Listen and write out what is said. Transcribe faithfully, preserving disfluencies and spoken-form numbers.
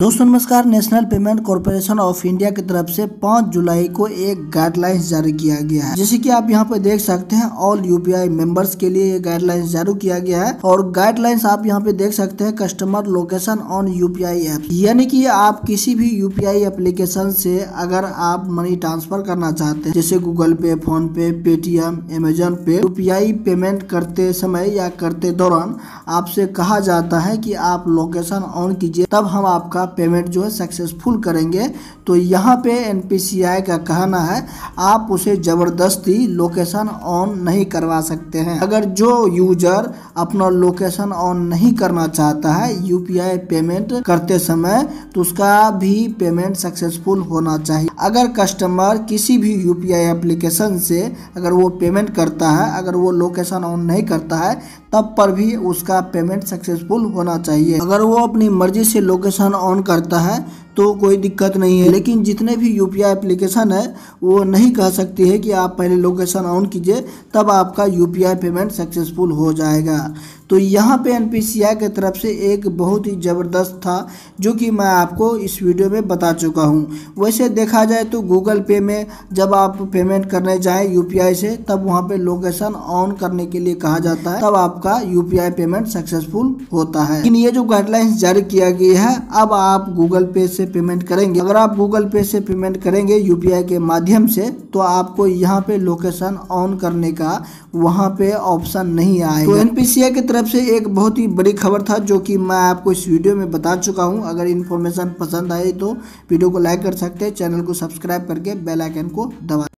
दोस्तों नमस्कार। National payment corporation of India की तरफ से पाँच जुलाई को एक गाइडलाइंस जारी किया गया है। जैसे कि आप यहाँ पे देख सकते हैं, ऑल यूपीआई मेंबर्स के लिए ये गाइडलाइंस जारी किया गया है। और गाइडलाइंस आप यहाँ पे देख सकते हैं, customer location on UPI app, यानी कि आप किसी भी यूपीआई एप्लीकेशन से अगर आप मनी ट्रांसफर करना चाहते हैं, जैसे Google Pay, PhonePe, Paytm, Amazon Pay, UPI payment करते समय या करते दौरान आपसे कहा जाता है कि आप लोकेशन ऑन कीजिए, तब हम आपका पेमेंट जो है सक्सेसफुल करेंगे। तो यहाँ पे एनपीसीआई का कहना है आप उसे जबरदस्ती लोकेशन ऑन नहीं करवा सकते हैं। अगर जो यूजर अपना लोकेशन ऑन नहीं करना चाहता है यूपीआई पेमेंट करते समय, तो उसका भी पेमेंट सक्सेसफुल होना चाहिए। अगर कस्टमर किसी भी यूपीआई एप्लीकेशन से अगर वो पेमेंट करता है, अगर वो लोकेशन ऑन नहीं करता है, तब पर भी उसका पेमेंट सक्सेसफुल होना चाहिए। अगर वो अपनी मर्जी से लोकेशन ऑन करता है तो कोई दिक्कत नहीं है, लेकिन जितने भी यूपीआई एप्लीकेशन है वो नहीं कह सकती है कि आप पहले लोकेशन ऑन कीजिए तब आपका यूपीआई पेमेंट सक्सेसफुल हो जाएगा। तो यहाँ पे एनपीसीआई की तरफ से एक बहुत ही ज़बरदस्त था जो कि मैं आपको इस वीडियो में बता चुका हूँ। वैसे देखा जाए तो गूगल पे में जब आप पेमेंट करने जाएं यूपीआई से, तब वहाँ पे लोकेशन ऑन करने के लिए कहा जाता है, तब आपका यूपीआई पेमेंट सक्सेसफुल होता है। लेकिन ये जो गाइडलाइंस जारी किया गया है, अब आप गूगल पे से पेमेंट करेंगे, अगर आप गूगल पे से पेमेंट करेंगे यूपीआई के माध्यम से, तो आपको यहाँ पे लोकेशन ऑन करने का वहाँ पे ऑप्शन नहीं आएगा। तो एनपीसीआई की तरफ से एक बहुत ही बड़ी खबर था जो कि मैं आपको इस वीडियो में बता चुका हूँ। अगर इन्फॉर्मेशन पसंद आए तो वीडियो को लाइक कर सकते हैं, चैनल को सब्सक्राइब करके बेल आइकन को दबा